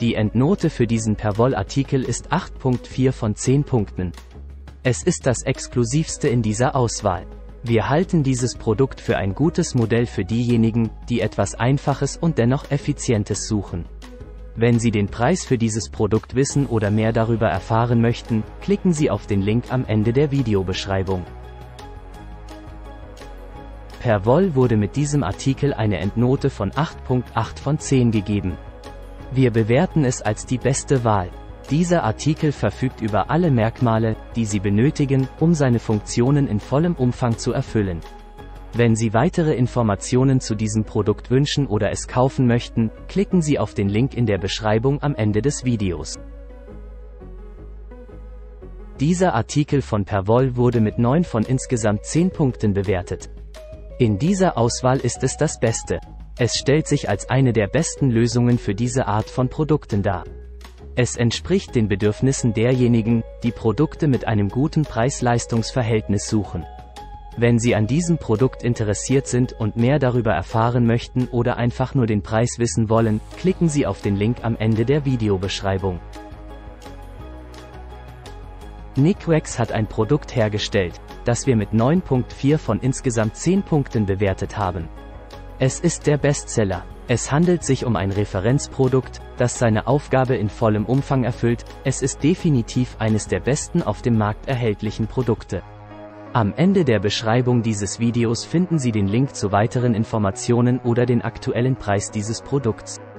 Die Endnote für diesen Perwoll-Artikel ist 8.4 von 10 Punkten. Es ist das exklusivste in dieser Auswahl. Wir halten dieses Produkt für ein gutes Modell für diejenigen, die etwas Einfaches und dennoch Effizientes suchen. Wenn Sie den Preis für dieses Produkt wissen oder mehr darüber erfahren möchten, klicken Sie auf den Link am Ende der Videobeschreibung. Perwoll wurde mit diesem Artikel eine Endnote von 8.8 von 10 gegeben. Wir bewerten es als die beste Wahl. Dieser Artikel verfügt über alle Merkmale, die Sie benötigen, um seine Funktionen in vollem Umfang zu erfüllen. Wenn Sie weitere Informationen zu diesem Produkt wünschen oder es kaufen möchten, klicken Sie auf den Link in der Beschreibung am Ende des Videos. Dieser Artikel von Perwoll wurde mit 9 von insgesamt 10 Punkten bewertet. In dieser Auswahl ist es das Beste. Es stellt sich als eine der besten Lösungen für diese Art von Produkten dar. Es entspricht den Bedürfnissen derjenigen, die Produkte mit einem guten Preis-Leistungs-Verhältnis suchen. Wenn Sie an diesem Produkt interessiert sind und mehr darüber erfahren möchten oder einfach nur den Preis wissen wollen, klicken Sie auf den Link am Ende der Videobeschreibung. Nikwex hat ein Produkt hergestellt, das wir mit 9.4 von insgesamt 10 Punkten bewertet haben. Es ist der Bestseller. Es handelt sich um ein Referenzprodukt, das seine Aufgabe in vollem Umfang erfüllt. Es ist definitiv eines der besten auf dem Markt erhältlichen Produkte. Am Ende der Beschreibung dieses Videos finden Sie den Link zu weiteren Informationen oder den aktuellen Preis dieses Produkts.